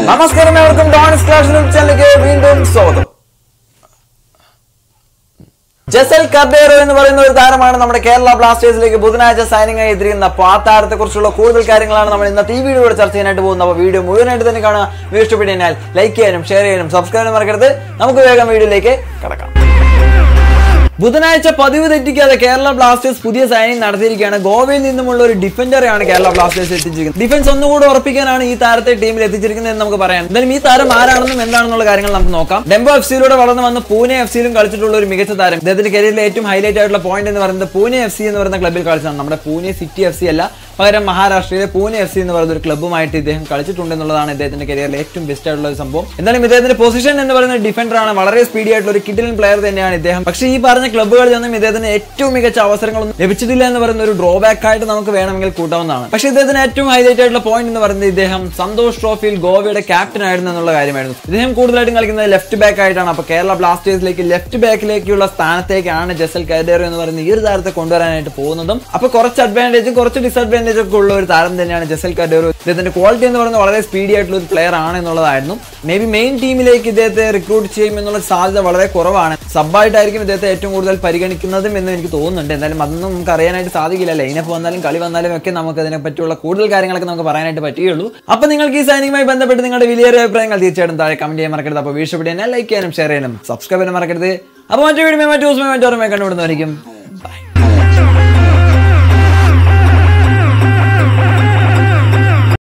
നമസ്കാരം, എല്ലാവർക്കും ഡോണിക്സ് ചാനലിലേക്ക് വീണ്ടും സ്വാഗതം. ജെസൽ കർണേറോ എന്ന് പറയുന്ന ഒരു താരമാണ് നമ്മുടെ കേരള ബ്ലാസ്റ്റേഴ്സിലേക്ക് ബുധനാഴ്ച സൈനിങ് ആയി എത്തിയിരിക്കുന്നത്. അപ്പോൾ ആ താരത്തെ കുറിച്ചുള്ള കൂടുതൽ കാര്യങ്ങളാണ് നമ്മൾ ഇന്നത്തെ ഈ വീഡിയോയുടെ ചർച്ച ചെയ്യാനായിട്ട് പോകുന്നത്. അപ്പോൾ വീഡിയോ മുഴുവനായിട്ട് തന്നെ കാണുക. വീഡിയോ ഇഷ്ടപ്പെട്ടാൽ ലൈക്ക് ചെയ്യാനും ഷെയർ ചെയ്യാനും സബ്സ്ക്രൈബ് ചെയ്യാനും മറക്കരുത്. നമുക്ക് വേഗം വീഡിയോയിലേക്ക് കടക്കാം. ബുധനാഴ്ച പതിവ് തെറ്റിക്കാതെ കേരള ബ്ലാസ്റ്റേഴ്സ് പുതിയ സൈനിങ് നടത്തിയിരിക്കുകയാണ്. ഗോവയിൽ നിന്നുമുള്ള ഒരു ഡിഫൻഡറെയാണ് കേരള ബ്ലാസ്റ്റേഴ്സ് എത്തിച്ചിരിക്കുന്നത്. ഡിഫൻസ് ഒന്നുകൂടെ ഉറപ്പിക്കാനാണ് ഈ താരത്തെ ടീമിൽ എത്തിച്ചിരിക്കുന്നത് എന്ന് നമുക്ക് പറയാം. എന്തായാലും ഈ താരം ആരാണെന്നും എന്താണെന്നുള്ള കാര്യങ്ങൾ നമുക്ക് നോക്കാം. Kbfcയിലൂടെ വളർന്നു വന്ന് പൂനെ എഫ്സിയിലും കളിച്ചിട്ടുള്ള ഒരു മികച്ച താരം. അദ്ദേഹത്തിന്റെ കരിയറിലെ ഏറ്റവും ഹൈലൈറ്റ് ആയിട്ടുള്ള പോയിന്റ് എന്ന് പറയുന്നത് പൂനെ എഫ്സി എന്ന് പറയുന്ന ക്ലബ്ബിൽ കളിച്ചാണ്. നമ്മുടെ പൂനെ സിറ്റി എഫ്സി അല്ല, പകരം മഹാരാഷ്ട്രയിലെ പൂനെ എഫ്സി എന്ന് പറയുന്ന ഒരു ക്ലബ്ബുമായിട്ട് ഇദ്ദേഹം കളിച്ചിട്ടുണ്ട് എന്നുള്ളതാണ് ഇദ്ദേഹത്തിന്റെ കരിയറിലെ ഏറ്റവും ബെസ്റ്റ് ആയിട്ടുള്ള ഒരു സംഭവം. എന്തായാലും ഇദ്ദേഹത്തിന്റെ പൊസിഷൻ എന്ന് പറയുന്ന ഡിഫൻഡർ ആണ്. വളരെ സ്പീഡി ആയിട്ടുള്ള ഒരു കിഡിലൻ പ്ലെയർ തന്നെയാണ് ഇദ്ദേഹം. പക്ഷേ ഈ പറഞ്ഞ ക്ലബ്ബുകളിൽ ഒന്നും ഇദ്ദേഹത്തിന് ഏറ്റവും മികച്ച അവസരങ്ങളൊന്നും ലഭിച്ചിട്ടില്ല എന്ന് പറയുന്ന ഒരു ഡ്രോബാക്ക് ആയിട്ട് നമുക്ക് വേണമെങ്കിൽ കൂട്ടാവുന്നതാണ്. പക്ഷേ ഇദ്ദേഹത്തിന് ഏറ്റവും ഹൈലൈറ്റ് ആയിട്ടുള്ള പോയിന്റ് എന്ന് പറയുന്നത് ഇദ്ദേഹം സന്തോഷ് ട്രോഫിയിൽ ഗോവയുടെ ക്യാപ്റ്റൻ ആയിരുന്നു എന്നുള്ള കാര്യമായിരുന്നു. ഇദ്ദേഹം കൂടുതലായിട്ടും കളിക്കുന്നത് ലെഫ്റ്റ് ബാക്ക് ആയിട്ടാണ്. അപ്പോൾ കേരള ബ്ലാസ്റ്റേഴ്സിലേക്ക് ലെഫ്റ്റ് ബാക്കിലേക്കുള്ള സ്ഥാനത്തേക്കാണ് ജെസൽ കാർനെയ്റോ എന്ന് പറയുന്ന ഈ ഒരു താരത്തെ കൊണ്ടുവരാനായിട്ട് പോകുന്നതും. അപ്പോൾ കുറച്ച് അഡ്വാൻറ്റേജും കുറച്ച് ഡിസഡ്വാൻറ്റേജ് ഒക്കെ ഉള്ള ഒരു താരം തന്നെയാണ് ജെസൽ കാർനെയ്റോ. ഇദ്ദേഹത്തിന്റെ ക്വാളിറ്റി എന്ന് പറയുന്നത് വളരെ സ്പീഡി ആയിട്ടുള്ള ഒരു പ്ലെയർ ആണ് എന്നുള്ളതായിരുന്നു. മേ ബി മെയിൻ ടീമിലേക്ക് ഇദ്ദേഹത്തെ റിക്രൂട്ട് ചെയ്യും എന്നുള്ള സാധ്യത വളരെ കുറവാണ്. സബ്ബായിട്ടായിരിക്കും ഇദ്ദേഹത്തെ ഏറ്റവും കൂടുതൽ പരിഗണിക്കുന്നതും എന്ന് എനിക്ക് തോന്നുന്നുണ്ട്. എന്തായാലും അതൊന്നും നമുക്ക് അറിയാനായിട്ട് സാധിക്കില്ല. ലൈനപ്പ് വന്നാലും കളി വന്നാലും ഒക്കെ നമുക്ക് അതിനെ പറ്റിയുള്ള കൂടുതൽ കാര്യങ്ങളൊക്കെ നമുക്ക് പറയാനായിട്ട് പറ്റുകയുള്ളൂ. അപ്പോൾ നിങ്ങൾക്ക് ഈ സൈനിങ്ങുമായി ബന്ധപ്പെട്ട് നിങ്ങളുടെ വലിയൊരു അഭിപ്രായങ്ങൾ തീർച്ചയായിട്ടും താഴെ കമന്റ് ചെയ്യാൻ മറക്കരുത്. അപ്പോൾ വീഡിയോ ഇഷ്ടപ്പെട്ടാൽ ലൈക്ക് ചെയ്യാനും ഷെയർ ചെയ്യാനും സബ്സ്ക്രൈബ് ചെയ്യാനും മറക്കരുത്. അപ്പോൾ മറ്റു വീഡിയോ മറ്റു ദിവസമായി കണ്ടുപിടുന്നതായിരിക്കും.